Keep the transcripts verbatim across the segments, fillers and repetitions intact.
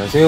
안녕하세요.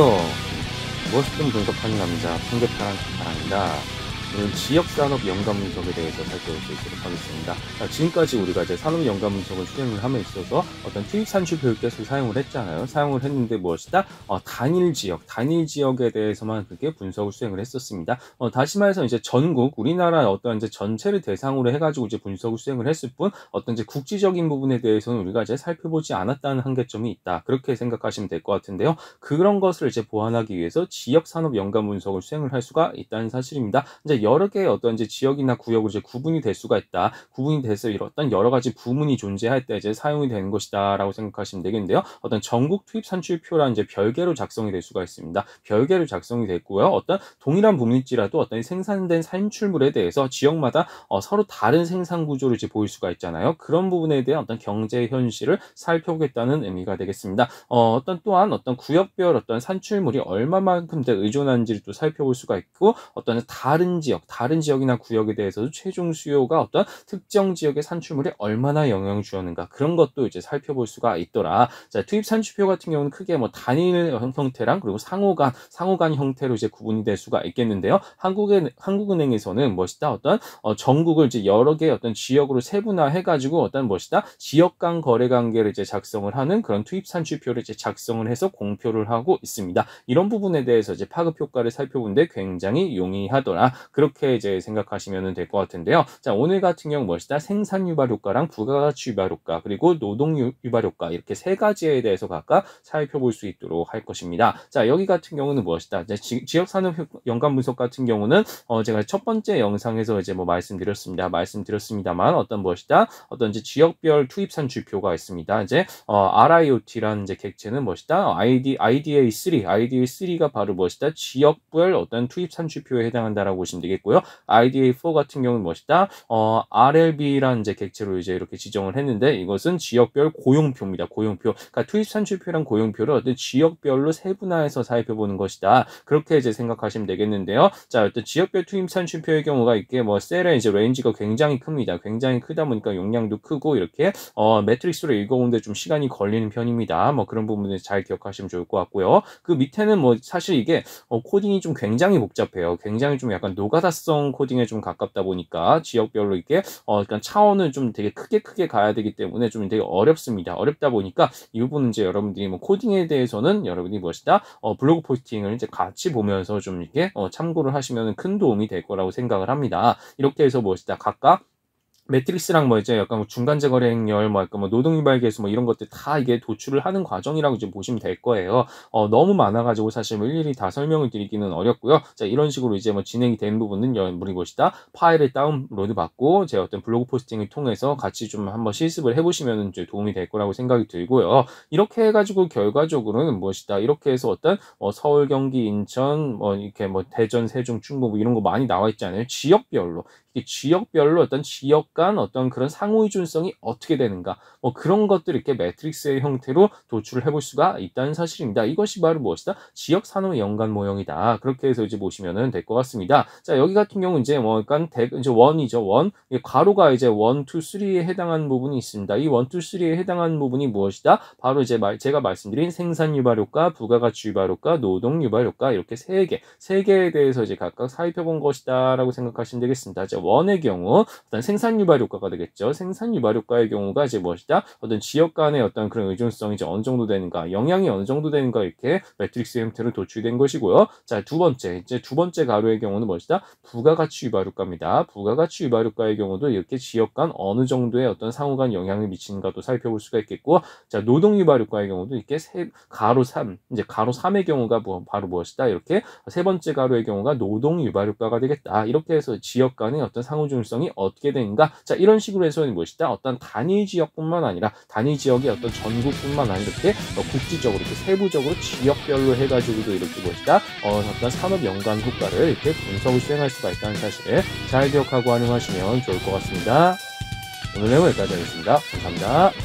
무엇이든 분석하는 남자 풍계파란 파랑입니다. 오늘 지역산업 연관 분석에 대해서 살펴볼 수 있도록 하겠습니다. 자, 지금까지 우리가 이제 산업 연관 분석을 수행을 함에 있어서 어떤 투입 산출표를 계속 사용을 했잖아요. 사용을 했는데 무엇이다? 어, 단일 지역, 단일 지역에 대해서만 그렇게 분석을 수행을 했었습니다. 어, 다시 말해서 이제 전국, 우리나라 어떤 이제 전체를 대상으로 해가지고 이제 분석을 수행을 했을 뿐 어떤 이제 국지적인 부분에 대해서는 우리가 이제 살펴보지 않았다는 한계점이 있다. 그렇게 생각하시면 될 것 같은데요. 그런 것을 이제 보완하기 위해서 지역 산업 연관 분석을 수행을 할 수가 있다는 사실입니다. 이제 여러 개의 어떤 이제 지역이나 구역으로 이제 구분이 될 수가 있다. 구분이 돼서 이런 어떤 여러 가지 부문이 존재할 때 이제 사용이 되는 것이다라고 생각하시면 되겠는데요. 어떤 전국 투입 산출표란 이제 별개로 작성이 될 수가 있습니다. 별개로 작성이 됐고요. 어떤 동일한 부문일지라도 어떤 생산된 산출물에 대해서 지역마다 어, 서로 다른 생산 구조를 이제 보일 수가 있잖아요. 그런 부분에 대한 어떤 경제 현실을 살펴보겠다는 의미가 되겠습니다. 어, 어떤 또한 어떤 구역별 어떤 산출물이 얼마만큼 의존한지를 또 살펴볼 수가 있고 어떤 다른 지역 다른 지역이나 구역에 대해서도 최종 수요가 어떤 특정 지역의 산출물에 얼마나 영향을 주었는가 그런 것도 이제 살펴볼 수가 있더라. 자, 투입 산출표 같은 경우는 크게 뭐 단일 형태랑 그리고 상호간 상호간 형태로 이제 구분이 될 수가 있겠는데요. 한국의 한국은행에서는 멋있다 어떤 어, 전국을 이제 여러 개의 어떤 지역으로 세분화해 가지고 어떤 멋있다 지역 간 거래 관계를 이제 작성을 하는 그런 투입 산출표를 이제 작성을 해서 공표를 하고 있습니다. 이런 부분에 대해서 이제 파급 효과를 살펴보는데 굉장히 용이하더라. 그렇게 이제 생각하시면 될 것 같은데요. 자, 오늘 같은 경우 무엇이다? 생산 유발 효과랑 부가가치 유발 효과 그리고 노동 유발 효과 이렇게 세 가지에 대해서 각각 살펴볼 수 있도록 할 것입니다. 자, 여기 같은 경우는 무엇이다? 이제 지, 지역 산업 연관 분석 같은 경우는 어, 제가 첫 번째 영상에서 이제 뭐 말씀드렸습니다. 말씀드렸습니다만 어떤 무엇이다? 어떤 이제 지역별 투입 산출표가 있습니다. 이제 어, 알아이오티라는 이제 객체는 무엇이다? 아이디 아이디에이 쓰리 아이디에이 쓰리가 바로 무엇이다? 지역별 어떤 투입 산출표에 해당한다라고 보시면 되겠고요. 아이디에이 포 같은 경우는 무엇이다? 어, 알엘비라는 이제 객체로 이제 이렇게 지정을 했는데 이것은 지역별 고용표입니다. 고용표. 그러니까 투입 산출표랑 고용표를 어떤 지역별로 세분화해서 살펴보는 것이다. 그렇게 이제 생각하시면 되겠는데요. 자, 어떤 지역별 투입 산출표의 경우가 이게 뭐 셀의 이제 레인지가 굉장히 큽니다. 굉장히 크다 보니까 용량도 크고 이렇게 어, 매트릭스로 읽어오는데 좀 시간이 걸리는 편입니다. 뭐 그런 부분을 잘 기억하시면 좋을 것 같고요. 그 밑에는 뭐 사실 이게 어, 코딩이 좀 굉장히 복잡해요. 굉장히 좀 약간 노가다성 코딩에 좀 가깝다 보니까 지역별로 이렇게 어, 약간 차원을 좀 되게 크게 크게 가야 되기 때문에 좀 되게 어렵습니다. 어렵다 보니까 이 부분은 이제 여러분들이 뭐 코딩에 대해서는 여러분이 무엇이다 어, 블로그 포스팅을 이제 같이 보면서 좀 이렇게 어, 참고를 하시면 큰 도움이 될 거라고 생각을 합니다. 이렇게 해서 무엇이다 각각 매트릭스랑 뭐 이제 약간 뭐 중간재 거래 행렬, 뭐 약간 뭐 노동유발 계수 뭐 이런 것들 다 이게 도출을 하는 과정이라고 이제 보시면 될 거예요. 어, 너무 많아가지고 사실 뭐 일일이 다 설명을 드리기는 어렵고요. 자, 이런 식으로 이제 뭐 진행이 되는 부분은 여러분이 보시다 파일을 다운로드 받고 제 어떤 블로그 포스팅을 통해서 같이 좀 한번 실습을 해보시면 이제 도움이 될 거라고 생각이 들고요. 이렇게 해가지고 결과적으로는 무엇이다 이렇게 해서 어떤 뭐 서울, 경기, 인천, 뭐 이렇게 뭐 대전, 세종, 충북 뭐 이런 거 많이 나와 있잖아요. 지역별로. 지역별로 어떤 지역 간 어떤 그런 상호의존성이 어떻게 되는가 뭐 그런 것들 이렇게 매트릭스의 형태로 도출을 해볼 수가 있다는 사실입니다. 이것이 바로 무엇이다? 지역 산업 연관 모형이다. 그렇게 해서 이제 보시면 될 것 같습니다. 자, 여기 같은 경우 이제 뭐 약간 대, 이제 원이죠. 원 괄호가 이제 원, 투, 쓰리에 해당하는 부분이 있습니다. 이 원, 투, 쓰리에 해당하는 부분이 무엇이다? 바로 이제 말, 제가 말씀드린 생산 유발 효과, 부가가치 유발 효과, 노동 유발 효과 이렇게 세 개, 세 개에 대해서 이제 각각 살펴본 것이다라고 생각하시면 되겠습니다. 자, 원의 경우 어떤 생산 유발 효과가 되겠죠. 생산 유발 효과의 경우가 이제 무엇이다? 어떤 지역 간의 어떤 그런 의존성이 이제 어느 정도 되는가, 영향이 어느 정도 되는가 이렇게 매트릭스 형태로 도출된 것이고요. 자, 두 번째, 이제 두 번째 가로의 경우는 무엇이다? 부가가치 유발 효과입니다. 부가가치 유발 효과의 경우도 이렇게 지역 간 어느 정도의 어떤 상호 간 영향을 미치는가도 살펴볼 수가 있겠고, 자, 노동 유발 효과의 경우도 이렇게 세, 가로 삼, 이제 가로 삼의 경우가 뭐, 바로 무엇이다? 이렇게 세 번째 가로의 경우가 노동 유발 효과가 되겠다. 이렇게 해서 지역 간의 어떤 상호존성이 어떻게 되는가? 자, 이런 식으로 해서 무엇이다? 어떤 단위 지역뿐만 아니라 단위 지역의 어떤 전국뿐만 아니라 이렇게 국지적으로 이렇게 세부적으로 지역별로 해가지고도 이렇게 무엇이다? 어, 어떤 산업 연관 효과를 이렇게 분석을 수행할 수가 있다는 사실을 잘 기억하고 활용하시면 좋을 것 같습니다. 오늘 내용 여기까지 하겠습니다. 감사합니다.